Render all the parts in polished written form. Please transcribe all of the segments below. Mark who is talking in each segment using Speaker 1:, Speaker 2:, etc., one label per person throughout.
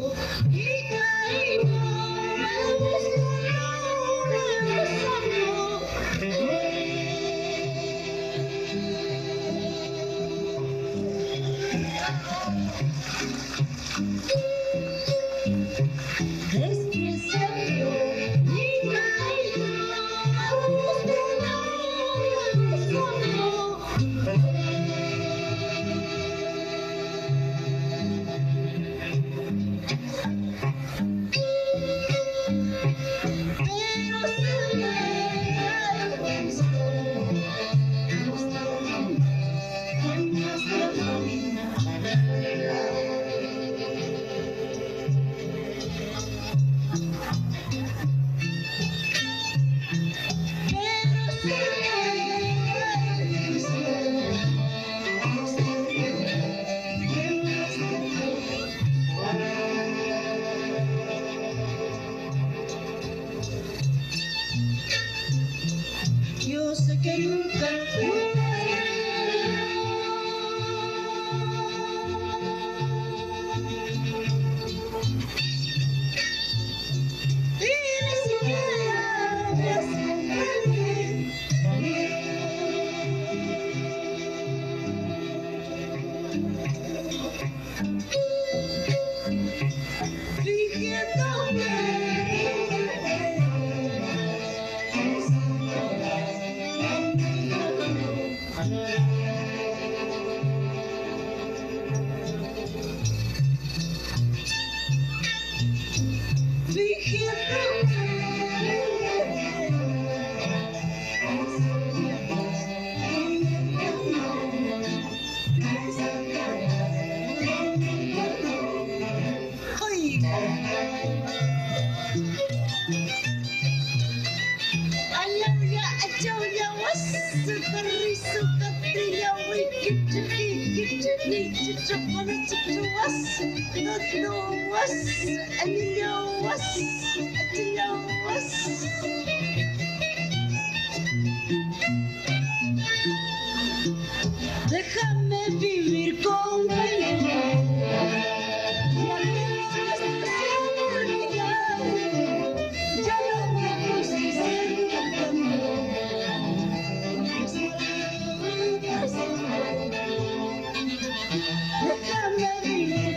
Speaker 1: Yo sé que nunca déjame vivir con ya no me déjame vivir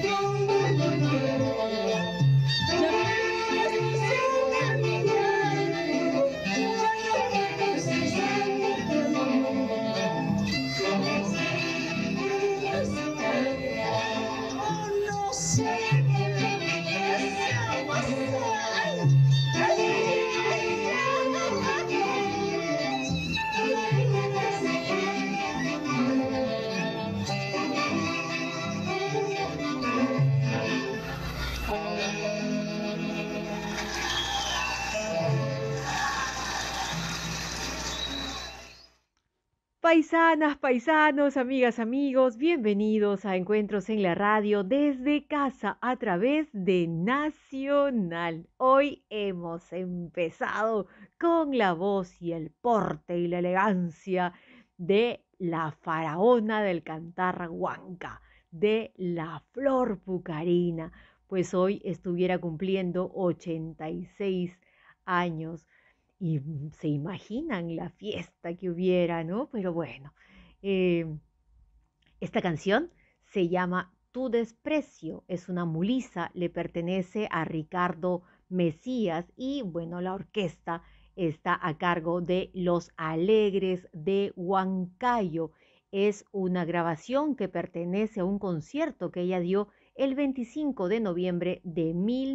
Speaker 2: Paisanas, paisanos, amigas, amigos, bienvenidos a Encuentros en la Radio desde casa a través de Nacional. Hoy hemos empezado con la voz y el porte y la elegancia de la faraona del cantar huanca, de la Flor Pucarina, pues hoy estuviera cumpliendo 86 años. Y se imaginan la fiesta que hubiera, ¿no? Pero bueno, eh, esta canción se llama Tu desprecio, es una mulisa, le pertenece a Ricardo Mesías y bueno, la orquesta está a cargo de Los Alegres de Huancayo. Es una grabación que pertenece a un concierto que ella dio el 25 de noviembre de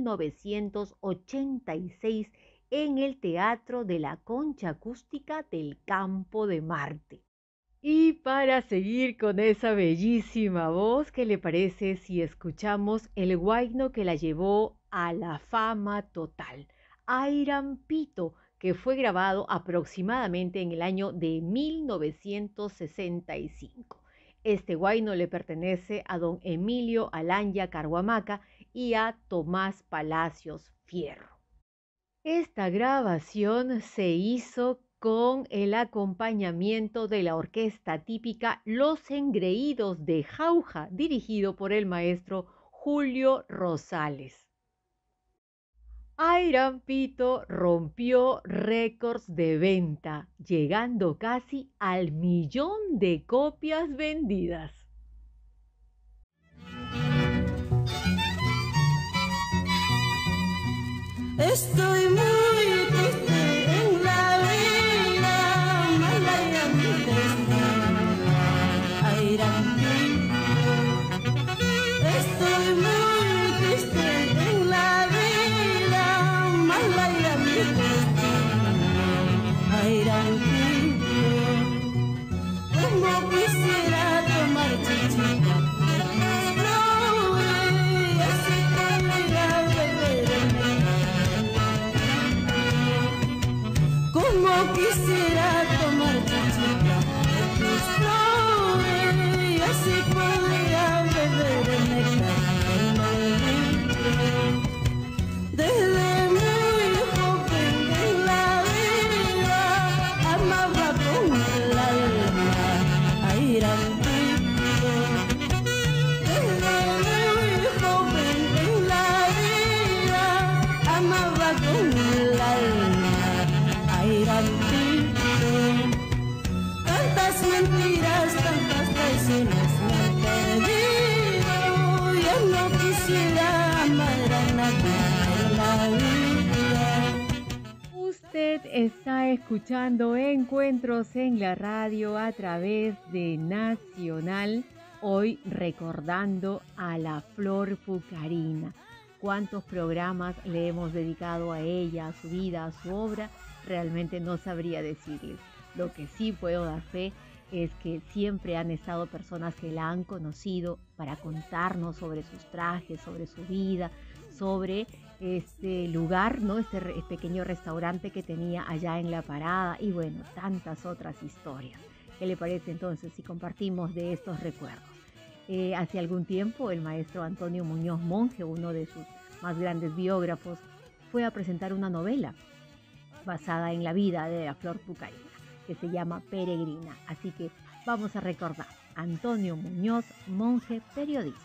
Speaker 2: 1986 en el Teatro de la Concha Acústica del Campo de Marte. Y para seguir con esa bellísima voz, ¿qué le parece si escuchamos el huayno que la llevó a la fama total? Airam Pito, que fue grabado aproximadamente en el año de 1965. Este huayno le pertenece a don Emilio Alanya Carhuamaca y a Tomás Palacios Fierro. Esta grabación se hizo con el acompañamiento de la orquesta típica Los Engreídos de Jauja, dirigido por el maestro Julio Rosales. Ayrampito rompió récords de venta, llegando casi al 1.000.000 de copias vendidas.
Speaker 1: Estoy muy triste en la vida, mala y mi destino, Ayrampito. Estoy muy triste en la vida, mala y mi destino, Ayrampito. Como quisiera tomar chichita de tus flores, y así podría beber el como quisiera tomar chichita de tus flores, y así podría beber el néctar del desde muy joven en la vida, amaba con el alma a Ayrampito. Desde muy joven en la vida, amaba con el alma Ayrampito. Tantas mentiras, tantas traiciones me han perdido. Ya no quisiera amar a nadie en la vida.
Speaker 2: Usted está escuchando Encuentros en la Radio a través de Nacional, hoy recordando a la Flor Pucarina. ¿Cuántos programas le hemos dedicado a ella, a su vida, a su obra? Realmente no sabría decirles. Lo que sí puedo dar fe es que siempre han estado personas que la han conocido para contarnos sobre sus trajes, sobre su vida, sobre este lugar, ¿no? Este pequeño restaurante que tenía allá en La Parada y bueno, tantas otras historias. ¿Qué le parece entonces si compartimos de estos recuerdos? Hace algún tiempo el maestro Antonio Muñoz Monge, uno de sus más grandes biógrafos, fue a presentar una novela basada en la vida de la Flor Pucarina, que se llama Peregrina. Así que vamos a recordar Antonio Muñoz Monge, periodista.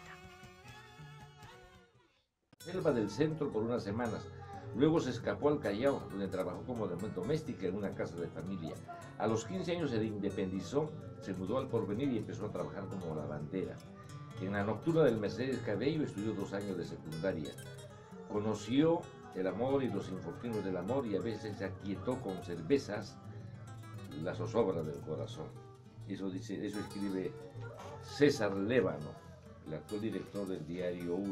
Speaker 3: Selva del Centro por unas semanas. Luego se escapó al Callao, donde trabajó como doméstica en una casa de familia. A los 15 años se independizó, se mudó al Porvenir y empezó a trabajar como lavandera. En la nocturna del Mercedes Cabello estudió 2 años de secundaria. Conoció el amor y los infortunios del amor y a veces se aquietó con cervezas la zozobra del corazón. Eso escribe César Lévano, el actual director del Diario 1.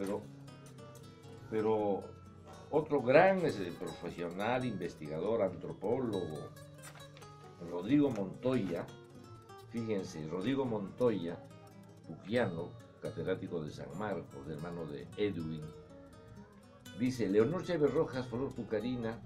Speaker 3: Pero otro gran profesional, investigador, antropólogo, Rodrigo Montoya, fíjense, Rodrigo Montoya, puquiano, catedrático de San Marcos, hermano de Edwin, dice: Leonor Chávez Rojas, Flor Pucarina,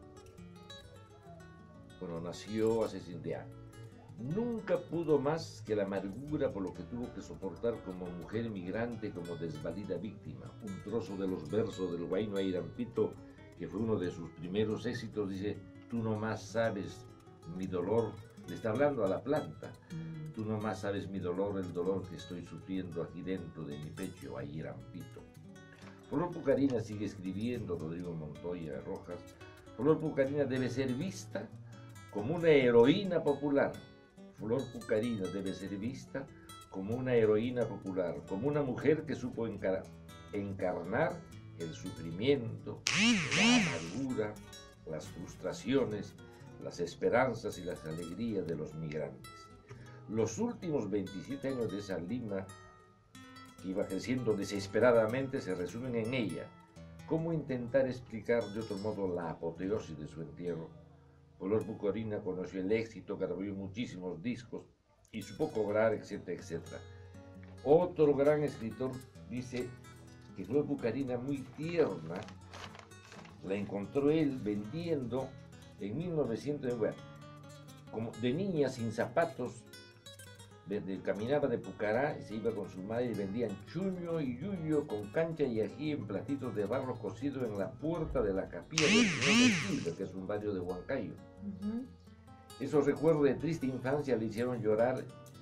Speaker 3: bueno, nació hace 7 años. Nunca pudo más que la amargura por lo que tuvo que soportar como mujer migrante, como desvalida víctima. Un trozo de los versos del huayno Ayrampito, que fue uno de sus primeros éxitos, dice: tú nomás sabes mi dolor, le está hablando a la planta, tú nomás sabes mi dolor, el dolor que estoy sufriendo aquí dentro de mi pecho, Ayrampito. Flor Pucarina, sigue escribiendo Rodrigo Montoya Rojas, Flor Pucarina debe ser vista como una heroína popular. Flor Pucarina debe ser vista como una heroína popular, como una mujer que supo encarnar el sufrimiento, la amargura, las frustraciones, las esperanzas y las alegrías de los migrantes. Los últimos 27 años de esa Lima, que iba creciendo desesperadamente, se resumen en ella. ¿Cómo intentar explicar de otro modo la apoteosis de su entierro? Flor Pucarina conoció el éxito, grabó muchísimos discos y supo cobrar, etcétera, etcétera. Otro gran escritor dice que Flor Pucarina, muy tierna, la encontró él vendiendo en 1900, bueno, como de niña sin zapatos, caminaba de Pucará y se iba con su madre y vendían chuño y yuyo con cancha y ají en platitos de barro cocido en la puerta de la capilla del Señor de Silva, que es un barrio de Huancayo. Esos recuerdos de triste infancia le hicieron llorar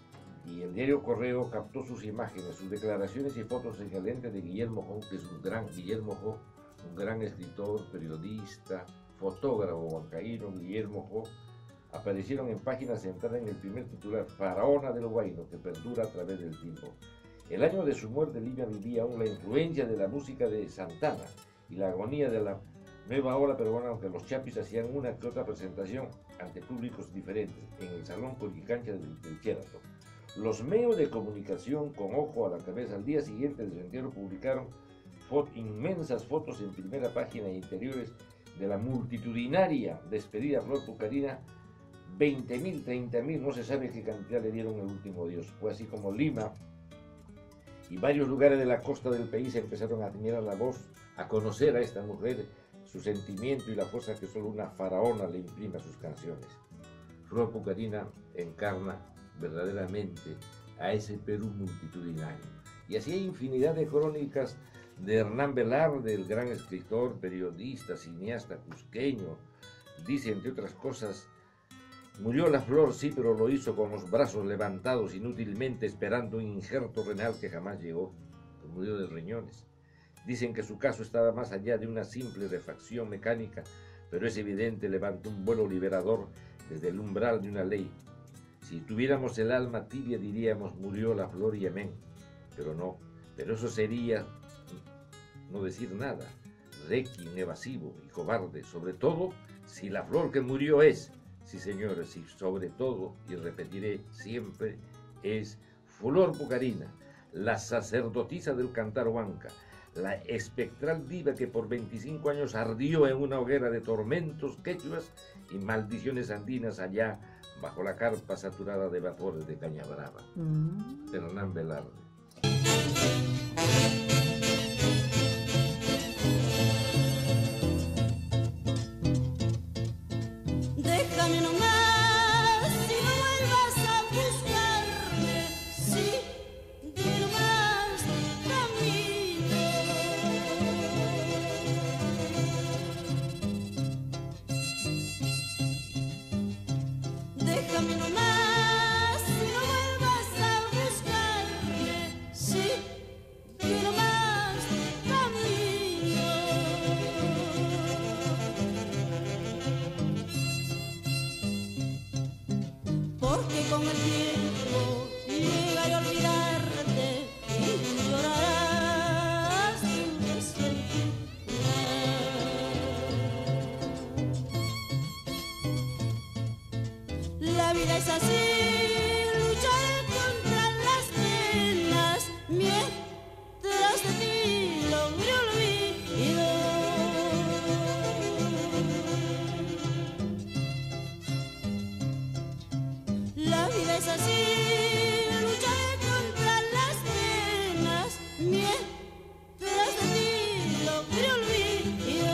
Speaker 3: Y el diario Correo captó sus imágenes, sus declaraciones y fotos en el lente de Guillermo Jo, que es Guillermo Jo, un gran escritor, periodista, fotógrafo huancaíno. Guillermo Jo, aparecieron en página central en el primer titular, Faraona del Huayno, que perdura a través del tiempo. El año de su muerte, Lima vivía aún la influencia de la música de Santana y la agonía de la nueva ola peruana, aunque los chapis hacían una que otra presentación ante públicos diferentes en el Salón Coricancha del Sheraton. Los medios de comunicación, con ojo a la cabeza, al día siguiente de su entierro publicaron inmensas fotos en primera página e interiores de la multitudinaria despedida Flor Pucarina. 20.000, 30.000, no se sabe qué cantidad le dieron el último adiós. Fue así como Lima y varios lugares de la costa del país empezaron a admirar la voz, a conocer a esta mujer, su sentimiento y la fuerza que solo una faraona le imprime a sus canciones. Flor Pucarina encarna verdaderamente a ese Perú multitudinario. Y así hay infinidad de crónicas de Hernán Velarde, el gran escritor, periodista, cineasta cusqueño. Dice, entre otras cosas, murió la flor, sí, pero lo hizo con los brazos levantados, inútilmente esperando un injerto renal que jamás llegó. Murió de riñones. Dicen que su caso estaba más allá de una simple refacción mecánica, pero es evidente, levantó un vuelo liberador desde el umbral de una ley. Si tuviéramos el alma tibia diríamos murió la flor y amén, pero no, pero eso sería no decir nada, requiem evasivo y cobarde, sobre todo si la flor que murió es, sí señores, y sobre todo, y repetiré siempre, es Flor Pucarina, la sacerdotisa del cantar huanca, la espectral diva que por 25 años ardió en una hoguera de tormentos quechuas y maldiciones andinas allá bajo la carpa saturada de vapores de caña brava. Hernán Velarde.
Speaker 1: Déjame nomás y no vuelvas a buscarme, sí, que nomás camino. Déjame nomás y no vuelvas a buscarme, sí, que nomás camino. Porque con el tiempo llegaré a olvidarte y llorarás tu desventura. La vida es así, lucharé contra las penas mientras de ti logre olvido. La vida es así, lucharé contra las penas mientras de ti logre olvido.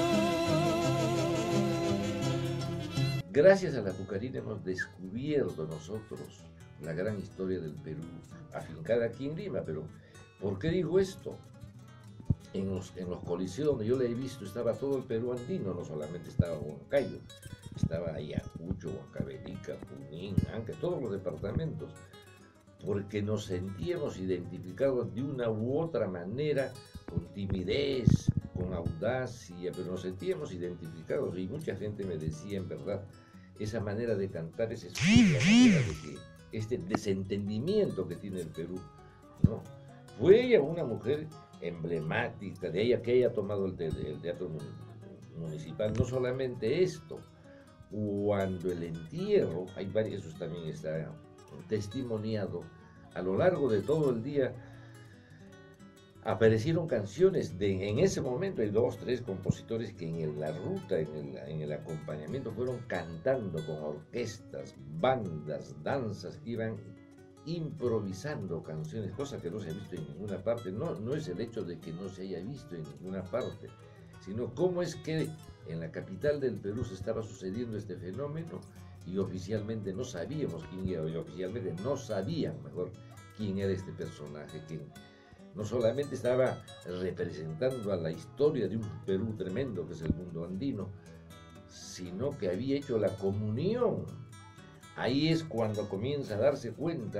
Speaker 3: Gracias a la Pucarina hemos descubierto nosotros la gran historia del Perú, afincada aquí en Lima. Pero, ¿por qué digo esto? En los coliseos donde yo la he visto estaba todo el Perú andino, no solamente estaba Huancayo, estaba Ayacucho, Huancavelica, Junín, Anca, todos los departamentos, porque nos sentíamos identificados de una u otra manera, con timidez, con audacia, pero nos sentíamos identificados. Y mucha gente me decía, en verdad, esa manera de cantar es la manera de que este desentendimiento que tiene el Perú, ¿no? Fue ella una mujer emblemática, de ella que haya tomado el teatro municipal. No solamente esto, cuando el entierro, hay varios, eso también está testimoniado, a lo largo de todo el día aparecieron canciones en ese momento hay 2, 3 compositores que en la ruta, en el acompañamiento fueron cantando con orquestas, bandas, danzas que iban improvisando canciones, cosa que no se ha visto en ninguna parte. No es el hecho de que no se haya visto en ninguna parte, sino cómo es que en la capital del Perú se estaba sucediendo este fenómeno y oficialmente no sabíamos quién era, y oficialmente no sabían mejor quién era este personaje, que no solamente estaba representando a la historia de un Perú tremendo que es el mundo andino, sino que había hecho la comunión. Ahí es cuando comienza a darse cuenta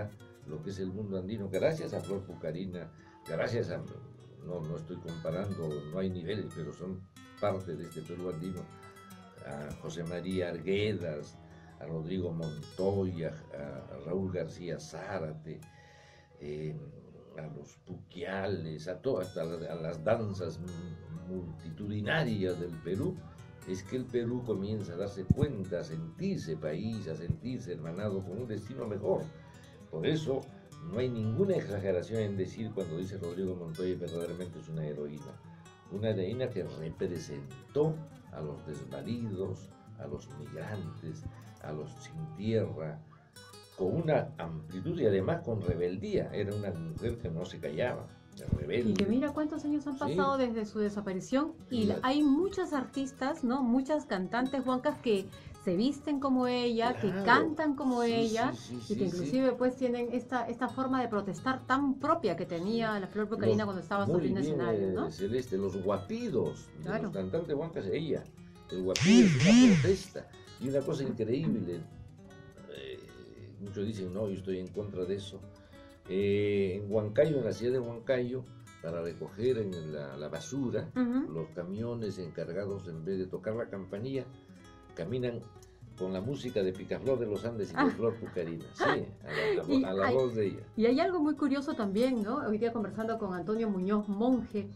Speaker 3: lo que es el mundo andino, gracias a Flor Pucarina, gracias a, no estoy comparando, no hay niveles, pero son parte de este Perú andino, a José María Arguedas, a Rodrigo Montoya, a Raúl García Zárate, a los puquiales, hasta a las danzas multitudinarias del Perú, es que el Perú comienza a darse cuenta, a sentirse país, a sentirse hermanado con un destino mejor. Por eso no hay ninguna exageración en decir cuando dice Rodrigo Montoya verdaderamente es una heroína que representó a los desvalidos, a los migrantes, a los sin tierra, con una amplitud y además con rebeldía. Era una mujer que no se callaba, rebelde.
Speaker 2: Y que mira cuántos años han pasado desde su desaparición y hay muchas artistas, ¿no? Muchas cantantes huancas que se visten como ella, que cantan como ella y que inclusive pues tienen esta forma de protestar tan propia que tenía la Flor Pucarina cuando estaba sobre un escenario, ¿no?
Speaker 3: Celeste, los guapidos, de los cantantes huancas, ella. El guapido es una protesta y una cosa increíble. Muchos dicen, no, yo estoy en contra de eso. En Huancayo, en la ciudad de Huancayo, para recoger en la basura, los camiones encargados, en vez de tocar la campanilla, caminan con la música de Picaflor de los Andes y de Flor Pucarina, a la voz de ella.
Speaker 2: Y hay algo muy curioso también, ¿no? Hoy día conversando con Antonio Muñoz Monje,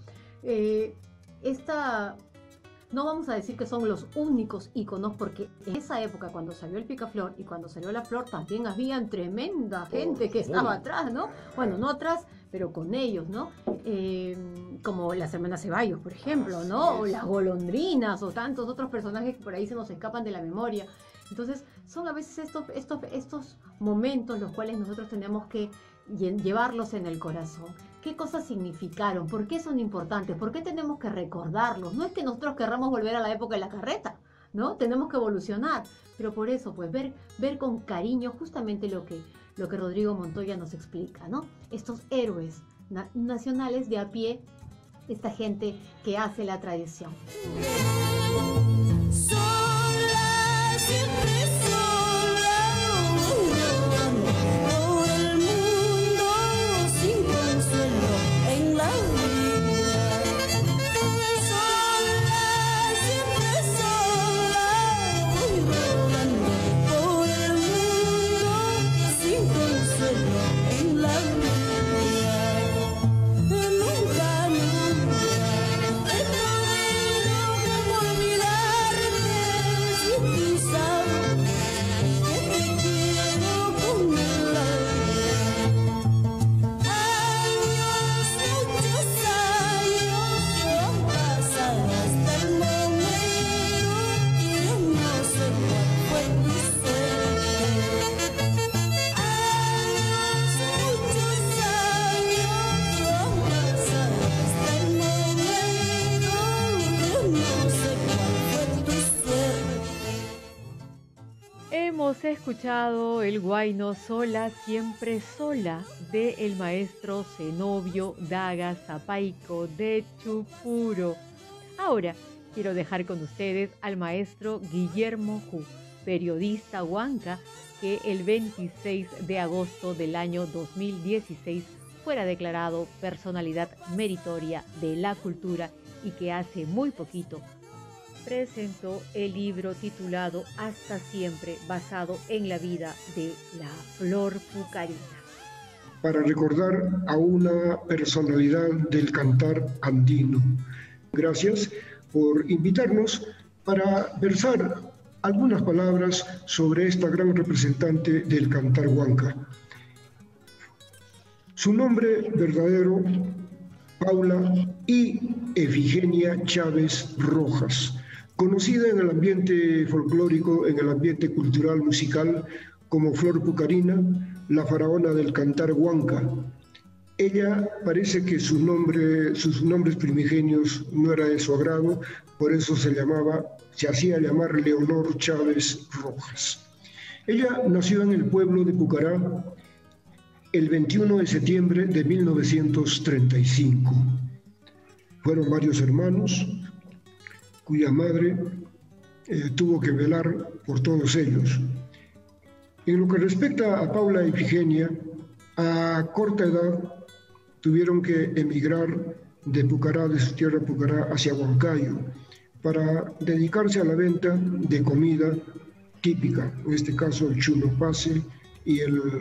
Speaker 2: no vamos a decir que son los únicos íconos, porque en esa época, cuando salió el Picaflor y cuando salió la Flor, también habían tremenda gente que estaba atrás, ¿no? Bueno, no atrás, pero con ellos, ¿no? Como las hermanas Ceballos, por ejemplo, ¿no? O las Golondrinas, o tantos otros personajes que por ahí se nos escapan de la memoria. Entonces, son a veces estos momentos los cuales nosotros tenemos que llevarlos en el corazón. ¿Qué cosas significaron? ¿Por qué son importantes? ¿Por qué tenemos que recordarlos? No es que nosotros querramos volver a la época de la carreta, ¿no? Tenemos que evolucionar, pero por eso, pues, ver con cariño justamente lo que Rodrigo Montoya nos explica, ¿no? Estos héroes nacionales de a pie, esta gente que hace la tradición.
Speaker 1: Sola, siempre sola, por el mundo sin consuelo en la vida. Sola, siempre sola, voy rodando por el mundo sin consuelo en la vida. Nunca he podido olvidarte, si tú sabes que te quiero con el alma. Años, muchos años han pasado hasta el momento y yo no sé cuál fue tu suerte. Años, muchos años han pasado hasta el momento y yo no sé cuál fue tu suerte.
Speaker 2: Hemos escuchado el guayno Sola, siempre sola, de el maestro Zenobio Daga Zapaico de Chupuro. Ahora quiero dejar con ustedes al maestro Guillermo Hu, periodista huanca, que el 26 de agosto del año 2016 fuera declarado personalidad meritoria de la cultura y que hace muy poquito presentó el libro titulado Hasta Siempre, basado en la vida de la Flor Pucarina.
Speaker 4: Para recordar a una personalidad del cantar andino. Gracias por invitarnos para versar algunas palabras sobre esta gran representante del cantar huanca. Su nombre verdadero, Paula y Efigenia Chávez Rojas, conocida en el ambiente folclórico, en el ambiente cultural musical, como Flor Pucarina, la faraona del cantar huanca. Ella parece que sus nombres primigenios no era de su agrado, por eso se hacía llamar Leonor Chávez Rojas. Ella nació en el pueblo de Pucará el 21 de septiembre de 1935. Fueron varios hermanos, cuya madre tuvo que velar por todos ellos. En lo que respecta a Paula Efigenia, A corta edad tuvieron que emigrar de Pucará, de su tierra Pucará, hacia Huancayo, para dedicarse a la venta de comida típica, en este caso el chulopase y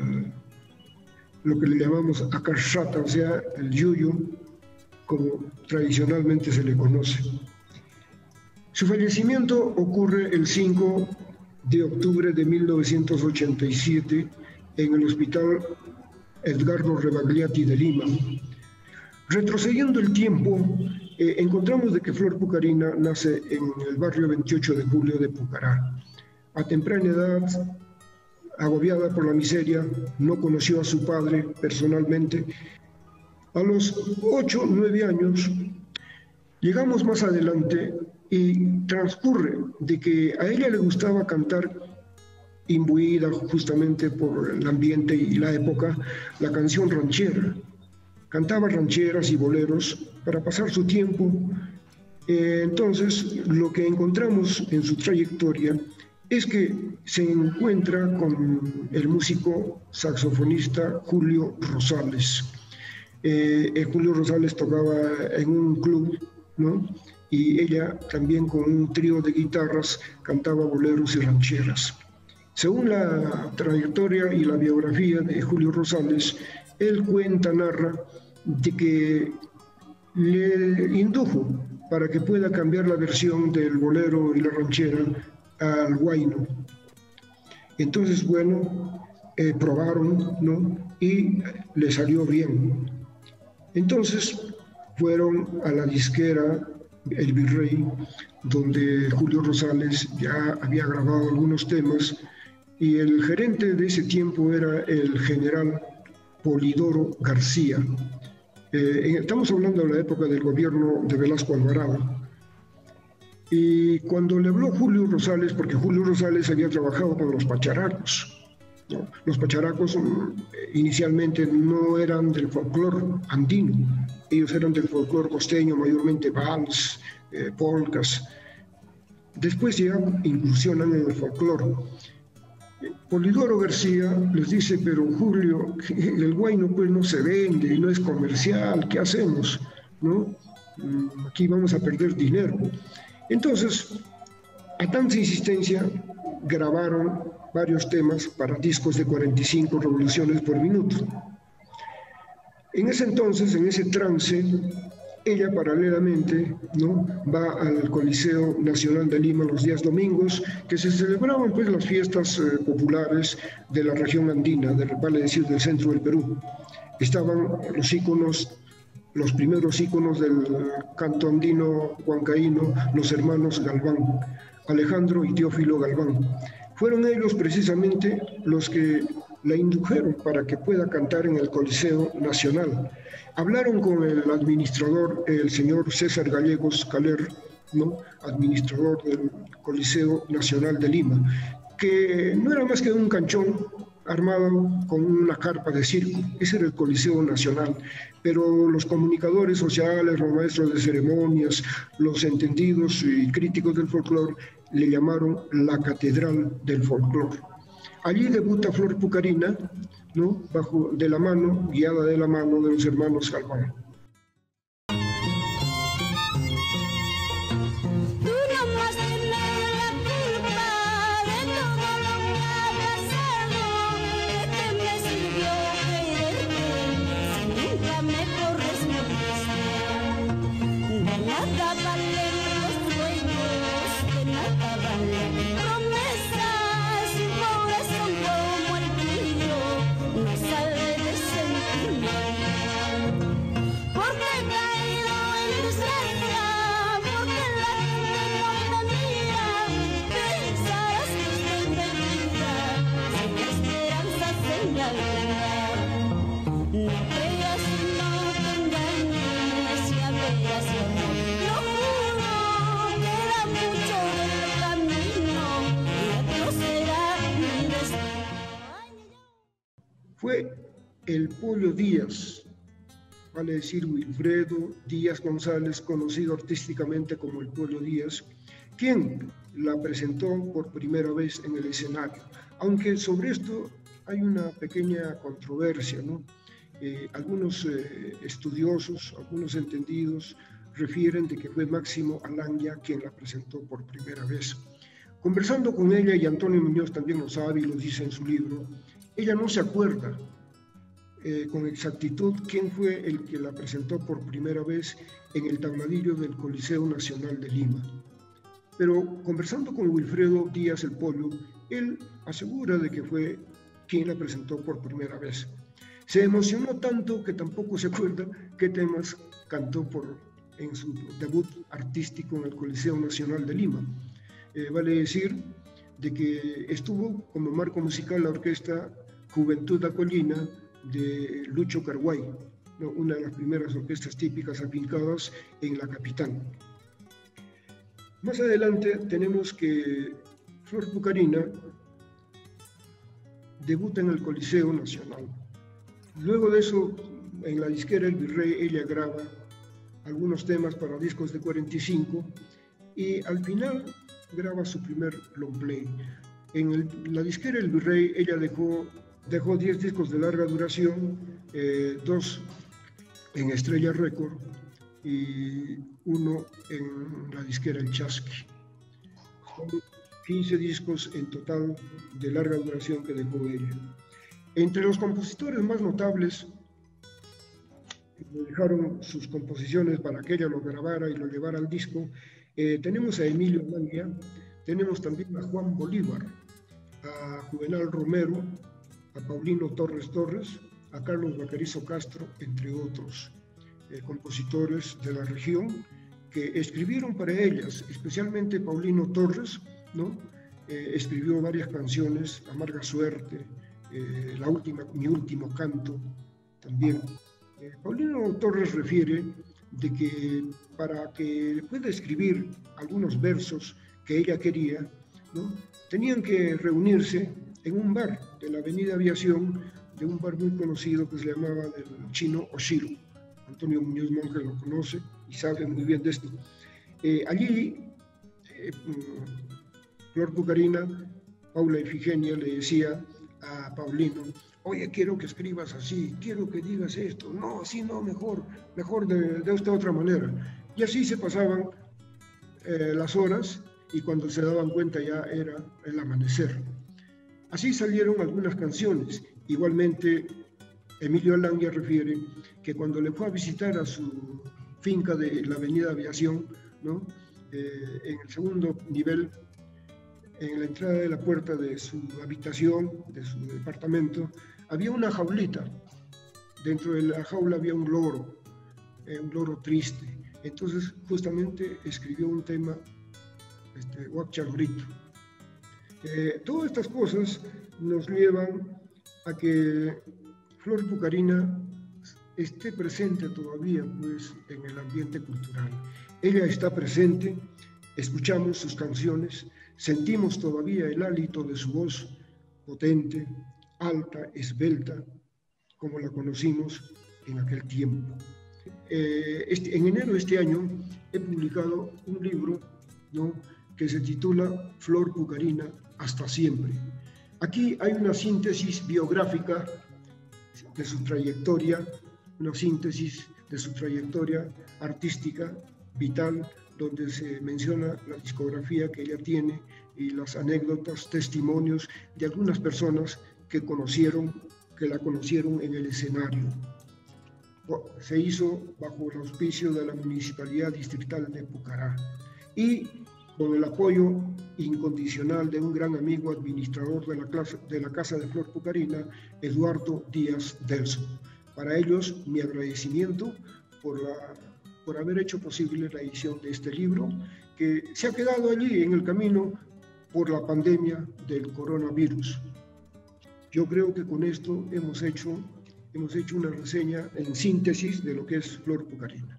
Speaker 4: lo que le llamamos acachata, o sea, el yuyo, como tradicionalmente se le conoce. Su fallecimiento ocurre el 5 de octubre de 1987 en el Hospital Edgardo Rebagliati de Lima. Retrocediendo el tiempo, encontramos de que Flor Pucarina nace en el barrio 28 de julio de Pucará. A temprana edad, agobiada por la miseria, no conoció a su padre personalmente. A los 8 o 9 años, llegamos más adelante y transcurre de que a ella le gustaba cantar, imbuida justamente por el ambiente y la época, la canción ranchera. Cantaba rancheras y boleros para pasar su tiempo. Entonces, lo que encontramos en su trayectoria es que se encuentra con el músico saxofonista Julio Rosales. Julio Rosales tocaba en un club, ¿no? Y ella también con un trío de guitarras cantaba boleros y rancheras. Según la trayectoria y la biografía de Julio Rosales, él cuenta, narra, de que le indujo para que pueda cambiar la versión del bolero y la ranchera al huayno. Entonces, bueno, probaron, ¿no? Y le salió bien. Entonces fueron a la disquera El Virrey, donde Julio Rosales ya había grabado algunos temas, y el gerente de ese tiempo era el general Polidoro García. Estamos hablando de la época del gobierno de Velasco Alvarado. Y cuando le habló Julio Rosales, porque Julio Rosales había trabajado con los pacharacos, ¿no? Los pacharacos inicialmente no eran del folclore andino, ellos eran del folclore costeño, mayormente vals, polcas. Después ya incursionan en el folclore. Polidoro García les dice, pero Julio, el huayno pues no se vende, no es comercial, ¿qué hacemos? ¿No? Aquí vamos a perder dinero. Entonces, a tanta insistencia, grabaron varios temas para discos de 45 revoluciones por minuto. En ese entonces, en ese trance, ella paralelamente, ¿no?, va al Coliseo Nacional de Lima los días domingos, que se celebraban pues las fiestas populares de la región andina, vale decir, del centro del Perú. Estaban los íconos, los primeros íconos del canto andino huancaíno, los hermanos Galván, Alejandro y Teófilo Galván. Fueron ellos precisamente los que la indujeron para que pueda cantar en el Coliseo Nacional. Hablaron con el administrador, el señor César Gallegos Caler, ¿no?, administrador del Coliseo Nacional de Lima, que no era más que un canchón armado con una carpa de circo. Ese era el Coliseo Nacional, pero los comunicadores sociales, los maestros de ceremonias, los entendidos y críticos del folclore le llamaron la Catedral del Folclore. Allí debuta Flor Pucarina, ¿no?, guiada de la mano de los hermanos Galván. Fue el Pollo Díaz, vale decir Wilfredo Díaz González, conocido artísticamente como el Pollo Díaz, quien la presentó por primera vez en el escenario. Aunque sobre esto hay una pequeña controversia, ¿no? Algunos estudiosos, algunos entendidos, refieren de que fue Máximo Alangia quien la presentó por primera vez. Conversando con ella, y Antonio Muñoz también lo sabe y lo dice en su libro, ella no se acuerda con exactitud quién fue el que la presentó por primera vez en el tabladillo del Coliseo Nacional de Lima. Pero conversando con Wilfredo Díaz el Pollo, él asegura de que fue quien la presentó por primera vez. Se emocionó tanto que tampoco se acuerda qué temas cantó en su debut artístico en el Coliseo Nacional de Lima. Vale decir de que estuvo como marco musical la orquesta Juventud Acolina de Lucho Carguay, ¿no? Una de las primeras orquestas típicas afincadas en la capital. Más adelante tenemos que Flor Pucarina debuta en el Coliseo Nacional. Luego de eso, en la disquera El Virrey, ella graba algunos temas para discos de 45 y al final graba su primer long play. En la disquera El Virrey, ella dejó 10 discos de larga duración, 2 en Estrella Record y 1 en la disquera El Chasqui. Son 15 discos en total de larga duración que dejó ella. Entre los compositores más notables que dejaron sus composiciones para que ella lo grabara y lo llevara al disco, tenemos a Emilio Alangia, tenemos también a Juan Bolívar, a Juvenal Romero, a Paulino Torres Torres, a Carlos Bacarizo Castro, entre otros compositores de la región que escribieron para ellas, especialmente Paulino Torres, ¿no? Escribió varias canciones, Amarga Suerte, Mi Último Canto, también. Paulino Torres refiere de que para que pueda escribir algunos versos que ella quería, ¿no? Tenían que reunirse en un bar de la Avenida Aviación, de un bar muy conocido que se llamaba del Chino Oshiro. Antonio Muñoz Monge lo conoce y sabe muy bien de esto. Allí, Flor Pucarina, Paula Ifigenia, le decía a Paulino: oye, quiero que escribas así, quiero que digas esto, no, así no, mejor de esta otra manera. Y así se pasaban las horas y cuando se daban cuenta ya era el amanecer. Así salieron algunas canciones. Igualmente, Emilio Alangia refiere que cuando le fue a visitar a su finca de la Avenida Aviación, ¿no? En el segundo nivel, en la entrada de la puerta de su habitación, de su departamento, había una jaulita. Dentro de la jaula había un loro triste. Entonces, justamente escribió un tema, Huachalorito. Todas estas cosas nos llevan a que Flor Pucarina esté presente todavía, pues, en el ambiente cultural. Ella está presente, escuchamos sus canciones, sentimos todavía el hálito de su voz potente, alta, esbelta, como la conocimos en aquel tiempo. En enero de este año he publicado un libro, ¿no?, que se titula Flor Pucarina hasta siempre. Aquí hay una síntesis biográfica de su trayectoria, una síntesis de su trayectoria artística, vital, donde se menciona la discografía que ella tiene y las anécdotas, testimonios de algunas personas que la conocieron en el escenario. Se hizo bajo el auspicio de la Municipalidad Distrital de Pucará y con el apoyo incondicional de un gran amigo administrador de la Casa de Flor Pucarina, Eduardo Díaz Delso. Para ellos, mi agradecimiento por haber hecho posible la edición de este libro, que se ha quedado allí en el camino por la pandemia del coronavirus. Yo creo que con esto hemos hecho una reseña en síntesis de lo que es Flor Pucarina.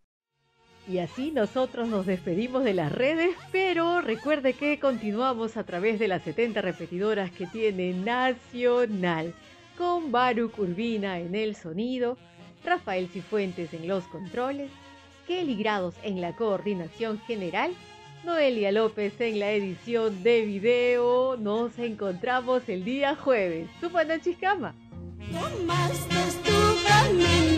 Speaker 2: Y así nosotros nos despedimos de las redes, pero recuerde que continuamos a través de las 70 repetidoras que tiene Nacional, con Baruch Urbina en el sonido, Rafael Cifuentes en los controles, Kelly Grados en la coordinación general Noelia López en la edición de video. Nos encontramos el día jueves. Tupana Chicama.
Speaker 1: Tomaste tu camino.